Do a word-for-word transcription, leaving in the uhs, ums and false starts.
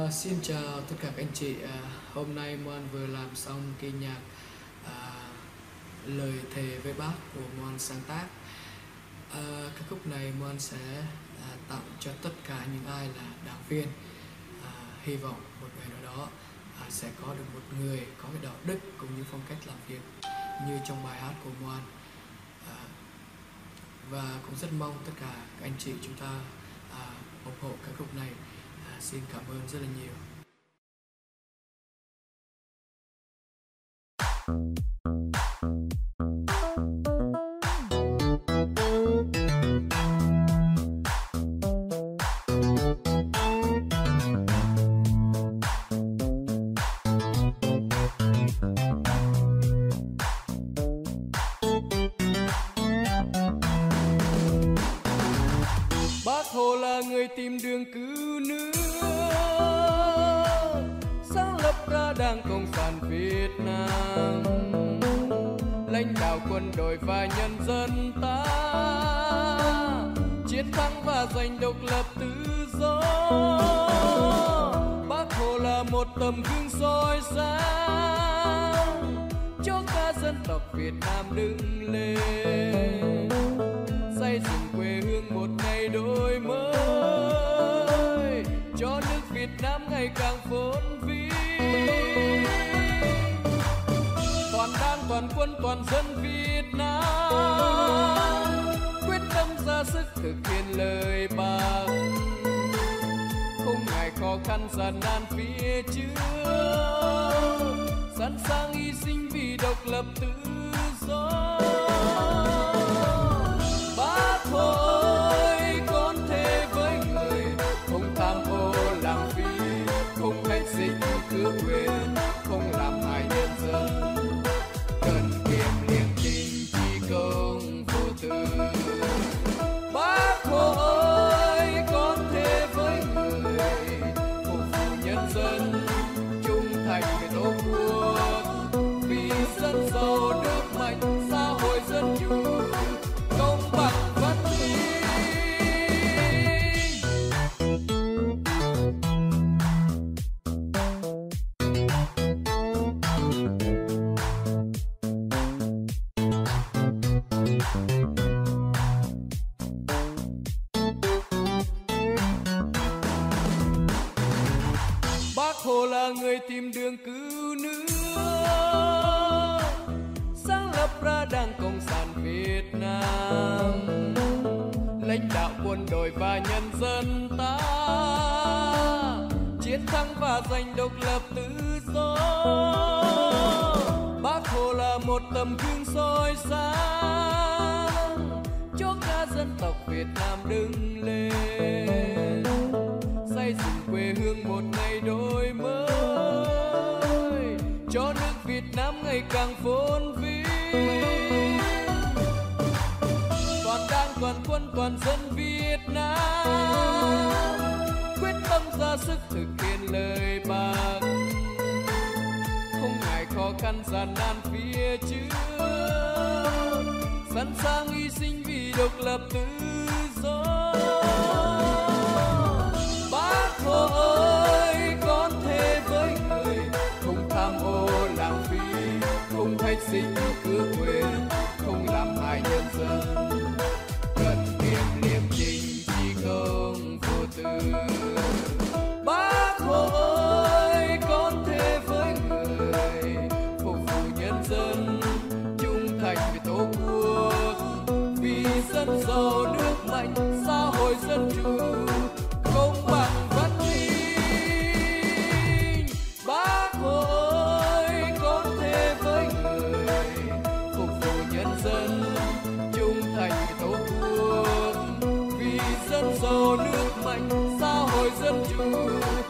À, xin chào tất cả các anh chị. À, hôm nay Moan vừa làm xong cái nhạc à, lời thề với bác của Moan sáng tác. À, ca khúc này Moan sẽ à, tặng cho tất cả những ai là đảng viên. À, hy vọng một ngày nào đó à, sẽ có được một người có cái đạo đức cũng như phong cách làm việc như trong bài hát của Moan. À, và cũng rất mong tất cả các anh chị chúng ta à, ủng hộ ca khúc này. À, xin cảm ơn rất là nhiều. Bác Hồ là người tìm đường cứu nước, sáng lập ra Đảng Cộng sản Việt Nam, lãnh đạo quân đội và nhân dân ta, chiến thắng và giành độc lập tự do. Bác Hồ là một tấm gương soi sáng cho cả dân tộc Việt Nam đứng lên, xây dựng quê hương một ngày đổi mới, cho nước Việt Nam ngày càng phồn vinh. Toàn Đảng, toàn quân, toàn dân Việt Nam quyết tâm ra sức thực hiện lời bác, không ngại khó khăn gian nan phía trước, sẵn sàng hy sinh vì độc lập tự do. Bác Hồ ơi, con thề với người không tham ô lãng phí, không hết dịch cướp quyền, không làm hại nhân dân, cần kiệm liêm chính trí công vô tư. Bác Hồ ơi, con thề với người phục vụ nhân dân, trung thành với tổ quốc, vì dân giàu nước mạnh, xã hội dân chủ, công bằng văn minh. Bác Hồ là người tìm đường cứu nước, sáng lập ra Đảng Cộng sản Việt Nam, lãnh đạo quân đội và nhân dân ta, chiến thắng và giành độc lập tự do. Bác Hồ là một tấm gương soi sáng cho cả dân tộc Việt Nam đứng lên, xây dựng quê hương một ngày đổi mới, cho nước Việt Nam ngày càng phồn vinh. Toàn Đảng, toàn quân, toàn dân Việt Nam quyết tâm ra sức thực hiện lời bác, không ngại khó khăn gian nan phía trước, sẵn sàng hy sinh vì độc lập tự do. Bác Hồ ơi, con thề với người không tham ô lãng phí, không thích sinh cướp quyền, không làm hại nhân dân, cần kiệm liêm chính trí công vô tư. Bác Hồ ơi, con thề với người phục vụ nhân dân, trung thành với tổ quốc, vì dân giàu nước mạnh, xã hội dân chủ, công bằng văn minh. Bác Hồ ơi, con thề với người phục vụ nhân dân, trung thành với tổ quốc, vì dân giàu nước mạnh, xã hội dân chủ,